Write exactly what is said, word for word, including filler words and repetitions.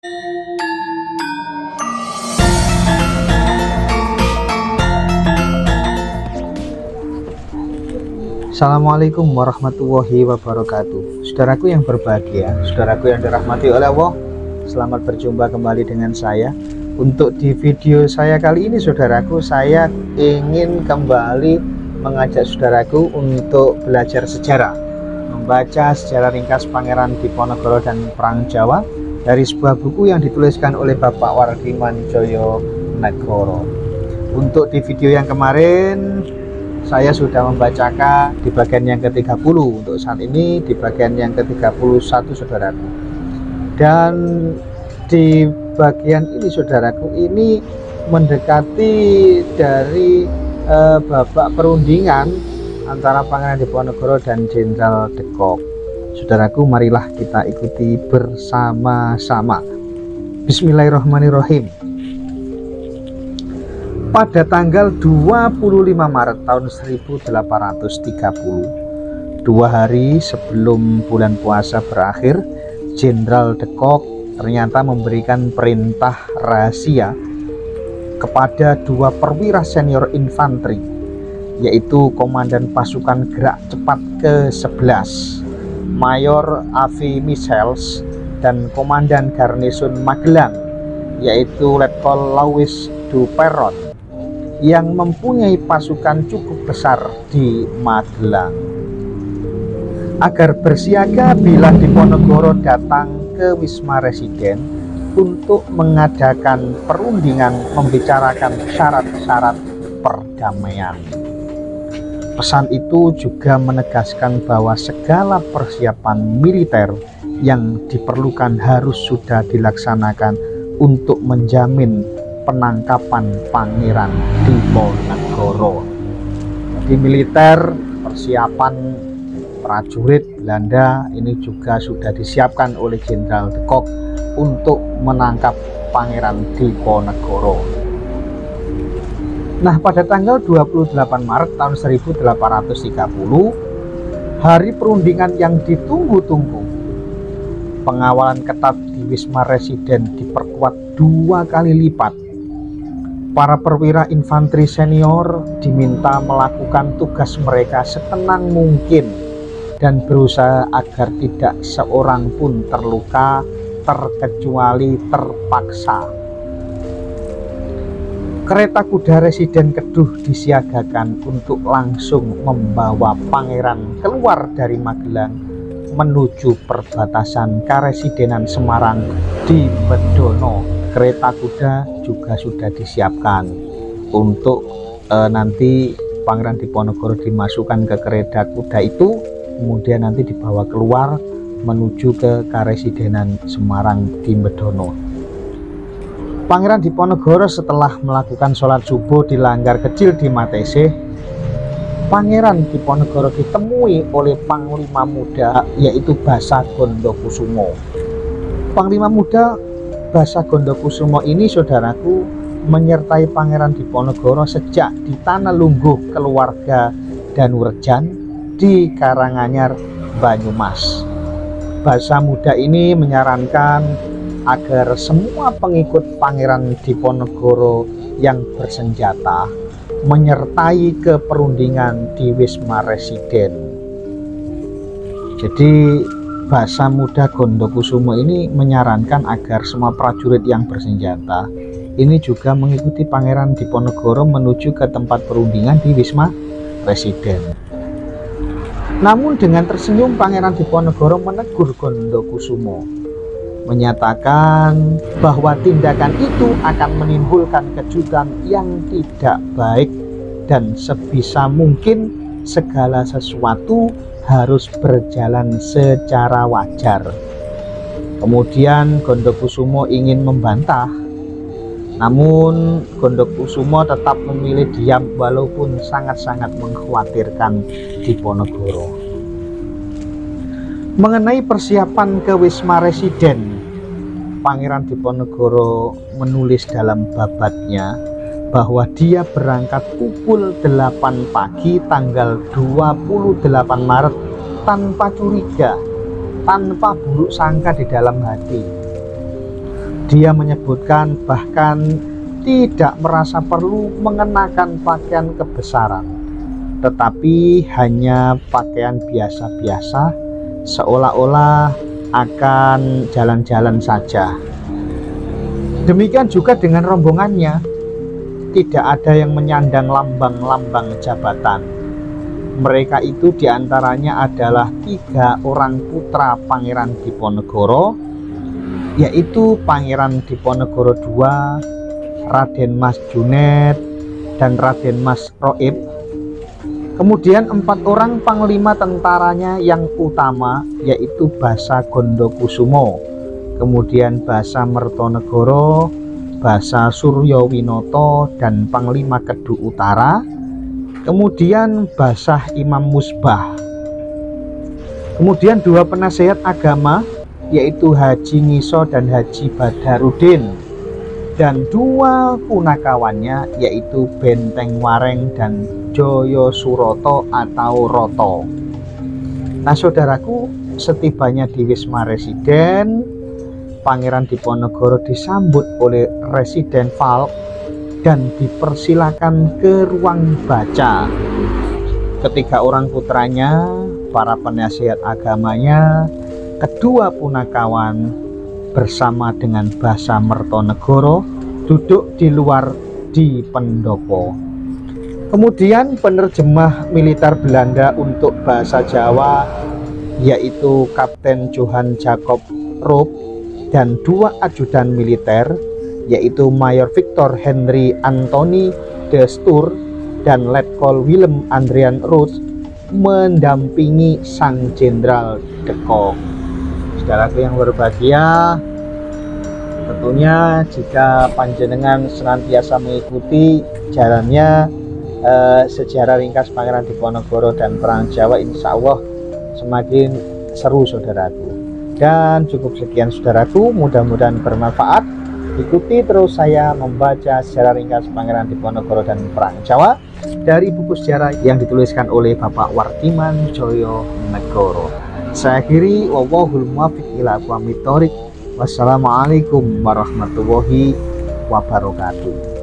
Assalamualaikum warahmatullahi wabarakatuh. Saudaraku yang berbahagia, saudaraku yang dirahmati oleh Allah, selamat berjumpa kembali dengan saya. Untuk di video saya kali ini, saudaraku, saya ingin kembali mengajak saudaraku untuk belajar sejarah, membaca sejarah ringkas Pangeran Diponegoro dan Perang Jawa dari sebuah buku yang dituliskan oleh Bapak Wardiman Djojonegoro. Untuk di video yang kemarin saya sudah membacakan di bagian yang ke tiga puluh, untuk saat ini di bagian yang ke tiga puluh satu, saudaraku. Dan di bagian ini, saudaraku, ini mendekati dari eh, babak perundingan antara Pangeran Diponegoro dan Jenderal de Kock. Saudaraku, marilah kita ikuti bersama-sama. Bismillahirrahmanirrahim. Pada tanggal dua puluh lima Maret tahun seribu delapan ratus tiga puluh, dua hari sebelum bulan puasa berakhir, Jenderal de Kock ternyata memberikan perintah rahasia kepada dua perwira senior infanteri, yaitu Komandan Pasukan Gerak Cepat ke sebelas Mayor Avi Michels dan Komandan Garnison Magelang, yaitu Letkol Louis du Perron, yang mempunyai pasukan cukup besar di Magelang, agar bersiaga bila Diponegoro datang ke Wisma Residen untuk mengadakan perundingan membicarakan syarat-syarat perdamaian. Pesan itu juga menegaskan bahwa segala persiapan militer yang diperlukan harus sudah dilaksanakan untuk menjamin penangkapan Pangeran Diponegoro. Di militer, persiapan prajurit Belanda ini juga sudah disiapkan oleh Jenderal de Kock untuk menangkap Pangeran Diponegoro. Nah, pada tanggal dua puluh delapan Maret tahun seribu delapan ratus tiga puluh, hari perundingan yang ditunggu-tunggu, pengawalan ketat di Wisma Residen diperkuat dua kali lipat. Para perwira infanteri senior diminta melakukan tugas mereka setenang mungkin dan berusaha agar tidak seorang pun terluka terkecuali terpaksa. Kereta kuda Residen Keduh disiagakan untuk langsung membawa pangeran keluar dari Magelang menuju perbatasan Karesidenan Semarang di Bedono. Kereta kuda juga sudah disiapkan untuk e, nanti Pangeran Diponegoro dimasukkan ke kereta kuda itu, kemudian nanti dibawa keluar menuju ke Karesidenan Semarang di Bedono. Pangeran Diponegoro setelah melakukan sholat subuh di langgar kecil di Matese, Pangeran Diponegoro ditemui oleh Panglima Muda, yaitu Basa Gondokusumo. Panglima Muda Basa Gondokusumo ini, saudaraku, menyertai Pangeran Diponegoro sejak di Tanah Lungguh keluarga Danurejan di Karanganyar, Banyumas. Basa Muda ini menyarankan agar semua pengikut Pangeran Diponegoro yang bersenjata menyertai ke perundingan di Wisma Residen. Jadi Basa Muda Gondokusumo ini menyarankan agar semua prajurit yang bersenjata ini juga mengikuti Pangeran Diponegoro menuju ke tempat perundingan di Wisma Residen. Namun dengan tersenyum Pangeran Diponegoro menegur Gondokusumo, menyatakan bahwa tindakan itu akan menimbulkan kejutan yang tidak baik dan sebisa mungkin segala sesuatu harus berjalan secara wajar. Kemudian Gondokusumo ingin membantah, namun Gondokusumo tetap memilih diam walaupun sangat-sangat mengkhawatirkan Diponegoro. Mengenai persiapan ke Wisma Residen, Pangeran Diponegoro menulis dalam babatnya bahwa dia berangkat pukul delapan pagi tanggal dua puluh delapan Maret tanpa curiga, tanpa buruk sangka di dalam hati. Dia menyebutkan bahkan tidak merasa perlu mengenakan pakaian kebesaran, tetapi hanya pakaian biasa-biasa, seolah-olah akan jalan-jalan saja. Demikian juga dengan rombongannya, tidak ada yang menyandang lambang-lambang jabatan. Mereka itu diantaranya adalah tiga orang putra Pangeran Diponegoro, yaitu Pangeran Diponegoro kedua, Raden Mas Junet, dan Raden Mas Roib. Kemudian empat orang panglima tentaranya yang utama, yaitu Basa Gondokusumo, kemudian Basa Mertonegoro, Basa Suryowinoto, dan Panglima Kedu Utara, kemudian Basa Imam Musbah. Kemudian dua penasehat agama, yaitu Haji Ngiso dan Haji Badarudin, dan dua punakawannya, yaitu Benteng Wareng dan Joyo Suroto atau Roto. Nah saudaraku, setibanya di Wisma Residen, Pangeran Diponegoro disambut oleh Residen Falk dan dipersilakan ke ruang baca. Ketiga orang putranya, para penasihat agamanya, kedua punakawan bersama dengan Basa Mertonegoro duduk di luar di pendopo. Kemudian penerjemah militer Belanda untuk bahasa Jawa, yaitu Kapten Johan Jacob Roop, dan dua ajudan militer, yaitu Mayor Victor Henry Anthony de Stur dan Letkol Willem Adrian Roos, mendampingi Sang Jenderal de Kock. Saudaraku yang berbahagia, tentunya jika panjenengan senantiasa mengikuti jalannya eh, sejarah ringkas Pangeran Diponegoro dan Perang Jawa, insya Allah semakin seru saudaraku. Dan cukup sekian saudaraku, mudah-mudahan bermanfaat. Ikuti terus saya membaca sejarah ringkas Pangeran Diponegoro dan Perang Jawa dari buku sejarah yang dituliskan oleh Bapak Wardiman Joyo Negoro. Saya akhiri, wallahul muwaffiq ila aqwamit thoriq. Wassalamualaikum warahmatullahi wabarakatuh.